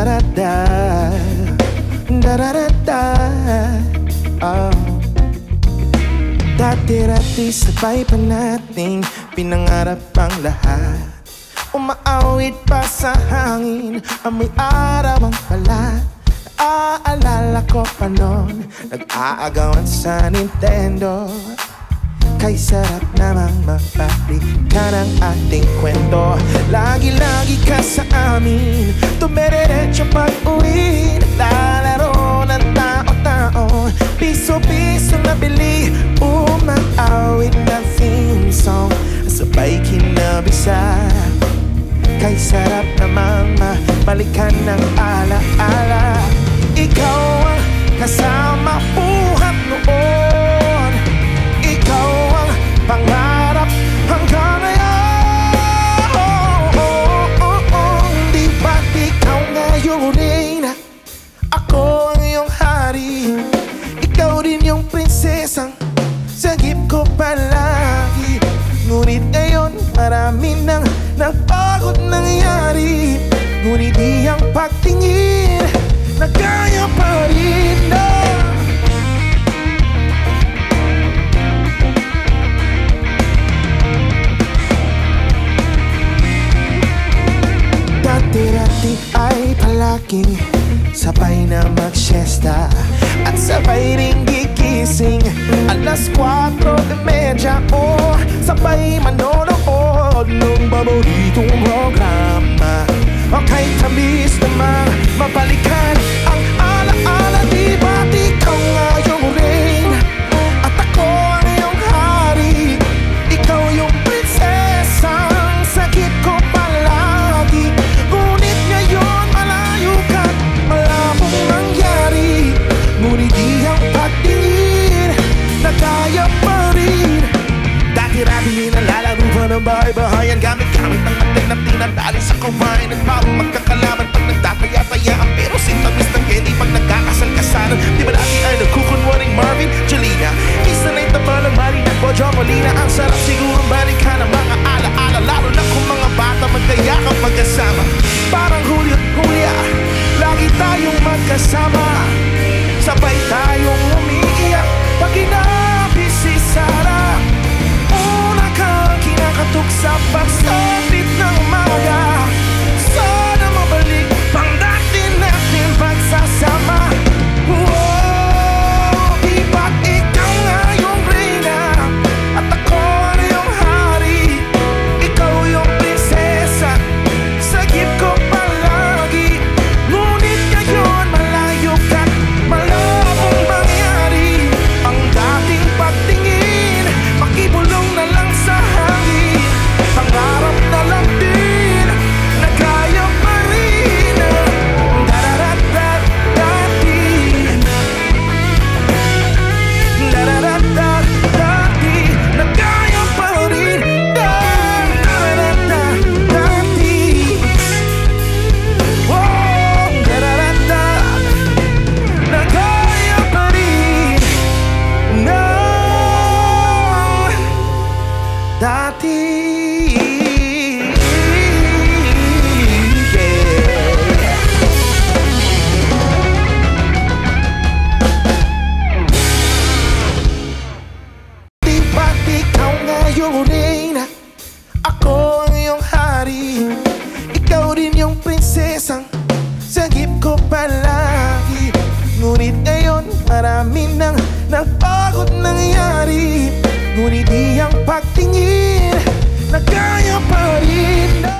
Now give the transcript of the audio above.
Da-da-da-da, da-da-da-da, oh. Dati-dati sabay pa nating pinangarap ang lahat. Umaawit pa sa hangin, amoy araw ang balat. Naaalala ko pa noon, nag-aagawan sa Nintendo. Kay sarap namang mapalikan ang ating kwento. Lagi-lagi ka sa amin, tumediretso pag-uwi. Naglalaro ng tao-tao, piso-piso na bili. Umaawit na theme song, sabay kinabisa. Kay sarap namang mabalikan ng ala-ala. Ikaw ang kasama buhat noon, ikaw ang pangarap hanggang ngayon. Di ba't ikaw ngayong reyna, ako ang iyong hari. Ikaw din yung prinsesang sagip ko palagi. Ngunit ngayon marami nang napagod nangyari. Ngunit di ang pagtingin na kaya pa rin na. Dati-dati ay palaging sabay na mag-siesta at sabay ring gigising alas 4:30. Oh, sabay manonood ng paboritong programa. Okay, tamis namang mabalikan ang ala-ala. Di ba't ikaw nga yung reyna at ako ang iyong hari. Ikaw yung prinsesang sakit ko palagi. Ngunit ngayon malayo ka, malabong nangyari. Ngunit di ang pagtingin na kaya pa rin. Dati-dati nalalaro pa ng bahay-bahayan, gamit-gamit ng ating na tinatali sa kumain. At parang magkakalaban pag nagtataya-tayaan, pero sintamis ng candy pag nagkakasal-kasalan. Di ba dati ay nagkukunwaring Marvin, Jolina? Isa na itaba ng Marina, Bojo Molina. Ang sarap sigurong balikan ng mga ala-ala, lalo na kung mga bata magkayakap magkasama. Parang Julio't Julia, lagi tayong magkasama. Sabay tayong umiiyak pag inabi si Sarah. Una kang kinakatok sa pagsapit ng umaga. Sana mabalik pang dati natin pagsasama. Oh, di ba't ikaw nga yung reyna at ako ang iyong hari. Ikaw yung prinsesa, sagip ko palagi. Ngunit ngayon malayo ka, malabong mangyari. Ang dating pagtingin, makibulong na lang sa hangin. Pangarap na lang din na kaya pa rin. Da-da-da-da-dati, da-da-da-da-dati, na kaya pa rin. Da-da-da-da-dati, oh, da-da-da-da, na kaya pa rin. No, dati. Di ba't ikaw nga yung reyna, ako ang iyong hari. Ikaw din yung prinsesang sagip ko palagi. Ngunit ngayon marami nang napagod nangyari. Ngunit di ang pagtingin na kaya pa rin.